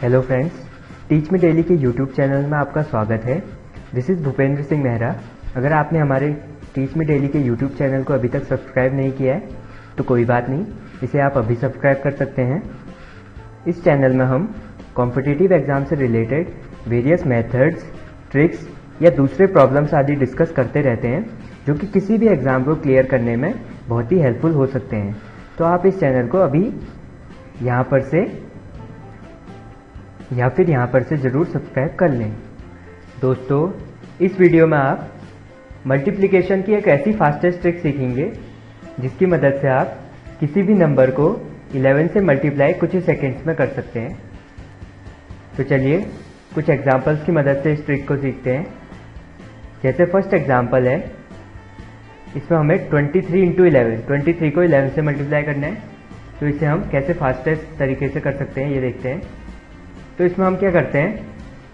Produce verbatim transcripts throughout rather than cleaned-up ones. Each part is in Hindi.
Hello friends, teach me daily के यूट्यूब चैनल में आपका स्वागत है। This is Bhupendra Singh Mehra. अगर आपने हमारे टीच मी डेली के यूट्यूब चैनल को अभी तक सब्सक्राइब नहीं किया है तो कोई बात नहीं, इसे आप अभी सब्सक्राइब कर सकते हैं। इस चैनल में हम कॉम्पिटिटिव एग्जाम से रिलेटेड वेरियस मेथड्स, ट्रिक्स या दूसरे प्रॉब्लम्स आदि डिस्कस करते रहते हैं जो कि किसी भी एग्ज़ाम को क्लियर करने में बहुत ही हेल्पफुल हो सकते हैं। तो आप इस चैनल को अभी यहाँ पर से या फिर यहाँ पर से ज़रूर सब्सक्राइब कर लें। दोस्तों, इस वीडियो में आप मल्टीप्लिकेशन की एक ऐसी फास्टेस्ट ट्रिक सीखेंगे जिसकी मदद से आप किसी भी नंबर को ग्यारह से मल्टीप्लाई कुछ ही सेकंड्स में कर सकते हैं। तो चलिए कुछ एग्जांपल्स की मदद से इस ट्रिक को सीखते हैं। जैसे फर्स्ट एग्जांपल है, इसमें हमें तेईस इंटू इलेवन तेईस को ग्यारह से मल्टीप्लाई करना है। तो इसे हम कैसे फास्टेस्ट तरीके से कर सकते हैं ये देखते हैं। तो इसमें हम क्या करते हैं,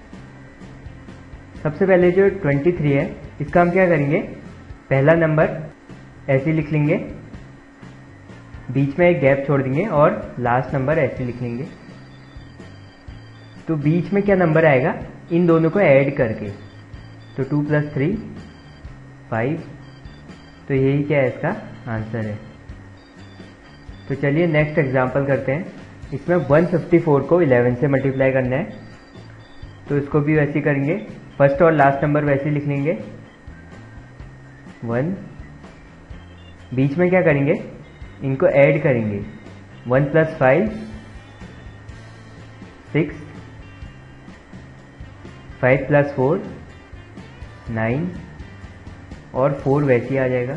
सबसे पहले जो तेईस है इसका हम क्या करेंगे, पहला नंबर ऐसे लिख लेंगे, बीच में एक गैप छोड़ देंगे और लास्ट नंबर ऐसे लिख लेंगे। तो बीच में क्या नंबर आएगा, इन दोनों को ऐड करके, तो टू प्लस थ्री फाइव। तो यही क्या है, इसका आंसर है। तो चलिए नेक्स्ट एग्जांपल करते हैं। इसमें एक सौ चौवन को ग्यारह से मल्टीप्लाई करना है। तो इसको भी वैसे ही करेंगे, फर्स्ट और लास्ट नंबर वैसे ही लिख लेंगे, वन। बीच में क्या करेंगे, इनको ऐड करेंगे, one plus five six, five plus four nine, और फोर वैसे ही आ जाएगा।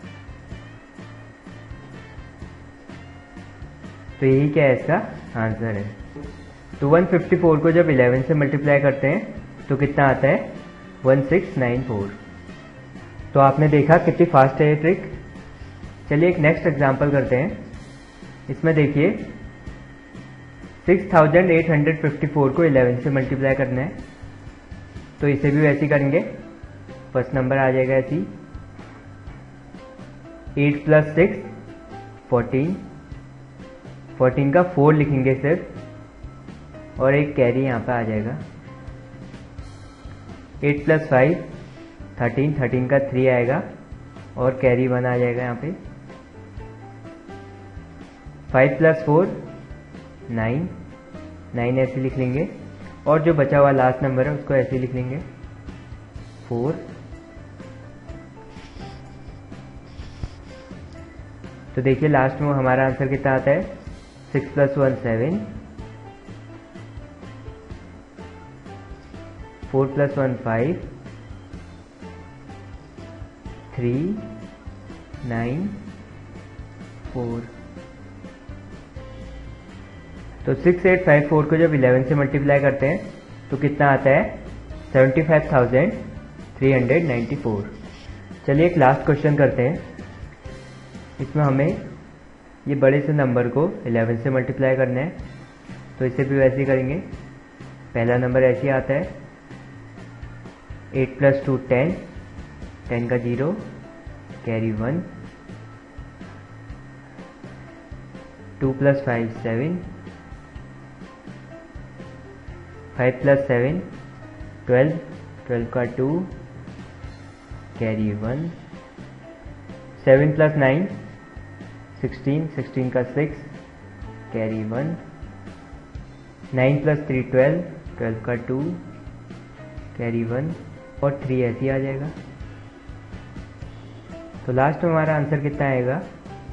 तो यही क्या है, इसका आंसर है। तो एक सौ चौवन को जब ग्यारह से मल्टीप्लाई करते हैं तो कितना आता है, सोलह सौ चौरानवे। तो आपने देखा कितनी फास्ट है ये ट्रिक। चलिए एक नेक्स्ट एग्जांपल करते हैं। इसमें देखिए छह हज़ार आठ सौ चौवन को ग्यारह से मल्टीप्लाई करना है। तो इसे भी वैसे ही करेंगे, फर्स्ट नंबर आ जाएगा ऐसे ही, eight plus six fourteen, fourteen का फोर लिखेंगे सिर्फ, और एक कैरी यहाँ पे आ जाएगा। Eight plus five thirteen, thirteen का थ्री आएगा और कैरी वन आ जाएगा यहाँ पे। Five plus four nine, nine ऐसे लिख लेंगे, और जो बचा हुआ लास्ट नंबर है उसको ऐसे लिख लेंगे, फोर। तो देखिए लास्ट में हमारा आंसर कितना आता है, six plus one seven, four plus one five, three nine four. तो सिक्स एट फाइव फोर को जब ग्यारह से मल्टीप्लाई करते हैं तो कितना आता है, seventy five thousand three hundred ninety four. चलिए एक लास्ट क्वेश्चन करते हैं। इसमें हमें ये बड़े से नंबर को ग्यारह से मल्टीप्लाई करना है। तो इसे भी वैसे ही करेंगे, पहला नंबर ऐसे ही आता है, eight plus two ten, ten का zero, carry one, two plus five seven, five plus seven twelve, twelve का two, carry one, seven plus nine sixteen, sixteen का six, carry one, nine plus three twelve, twelve का टू, कैरी वन, और थ्री ऐसे ही आ जाएगा। तो लास्ट में हमारा आंसर कितना आएगा,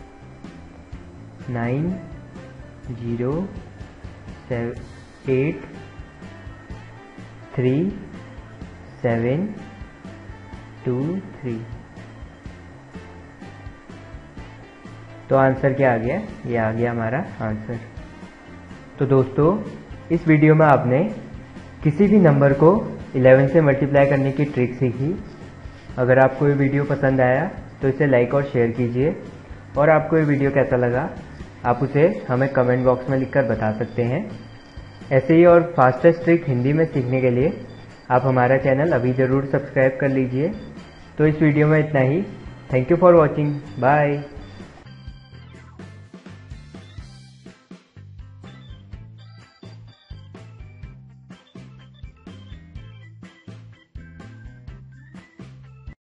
nine zero seven eight three seven two three. तो आंसर क्या आ गया, ये आ गया हमारा आंसर। तो दोस्तों, इस वीडियो में आपने किसी भी नंबर को ग्यारह से मल्टीप्लाई करने की ट्रिक सीखी। अगर आपको ये वीडियो पसंद आया तो इसे लाइक और शेयर कीजिए, और आपको ये वीडियो कैसा लगा आप उसे हमें कमेंट बॉक्स में लिखकर बता सकते हैं। ऐसे ही और फास्टेस्ट ट्रिक हिंदी में सीखने के लिए आप हमारा चैनल अभी ज़रूर सब्सक्राइब कर लीजिए। तो इस वीडियो में इतना ही। Thank you for watching, bye.